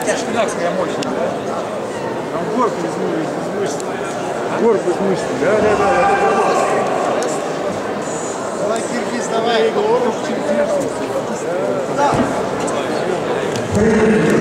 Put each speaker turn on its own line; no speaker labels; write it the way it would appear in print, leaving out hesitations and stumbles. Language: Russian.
Спина своя мощная.
Там горб из мышц. Горб из мышц. Да.
Давай, Киргиз, давай.